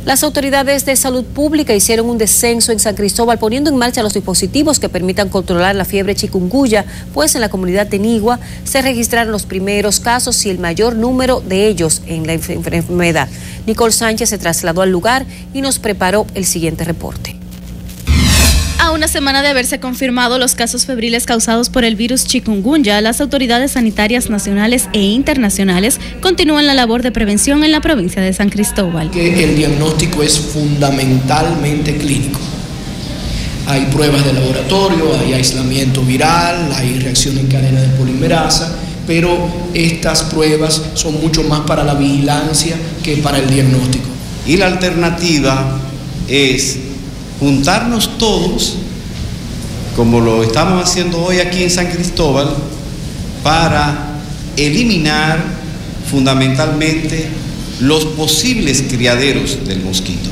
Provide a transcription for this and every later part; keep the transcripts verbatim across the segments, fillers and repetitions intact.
Las autoridades de salud pública hicieron un descenso en San Cristóbal poniendo en marcha los dispositivos que permitan controlar la fiebre chikungunya, pues en la comunidad de Nigua se registraron los primeros casos y el mayor número de ellos en la enfermedad. Nicole Sánchez se trasladó al lugar y nos preparó el siguiente reporte. A una semana de haberse confirmado los casos febriles causados por el virus chikungunya, las autoridades sanitarias nacionales e internacionales continúan la labor de prevención en la provincia de San Cristóbal. Que el diagnóstico es fundamentalmente clínico. Hay pruebas de laboratorio, hay aislamiento viral, hay reacción en cadena de polimerasa, pero estas pruebas son mucho más para la vigilancia que para el diagnóstico. Y la alternativa es juntarnos todos, como lo estamos haciendo hoy aquí en San Cristóbal, para eliminar fundamentalmente los posibles criaderos del mosquito.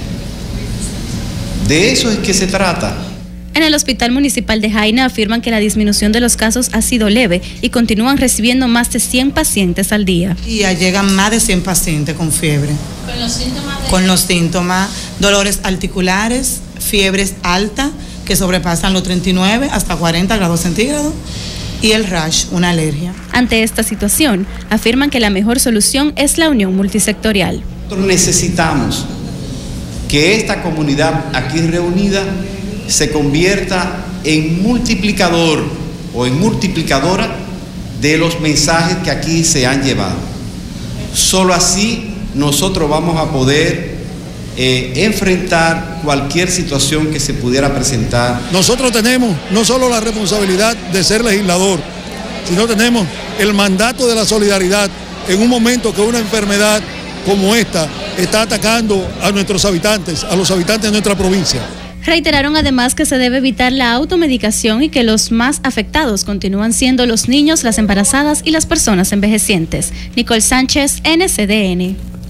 De eso es que se trata. En el Hospital Municipal de Jaina afirman que la disminución de los casos ha sido leve y continúan recibiendo más de cien pacientes al día. Y ya llegan más de cien pacientes con fiebre. ¿Con los síntomas? De... Con los síntomas, dolores articulares, fiebres altas que sobrepasan los treinta y nueve hasta cuarenta grados centígrados y el rash, una alergia. Ante esta situación, afirman que la mejor solución es la unión multisectorial. Nosotros necesitamos que esta comunidad aquí reunida se convierta en multiplicador o en multiplicadora de los mensajes que aquí se han llevado. Solo así nosotros vamos a poder eh, enfrentar cualquier situación que se pudiera presentar. Nosotros tenemos no solo la responsabilidad de ser legislador, sino tenemos el mandato de la solidaridad en un momento que una enfermedad como esta está atacando a nuestros habitantes, a los habitantes de nuestra provincia. Reiteraron además que se debe evitar la automedicación y que los más afectados continúan siendo los niños, las embarazadas y las personas envejecientes. Nicole Sánchez, N C D N.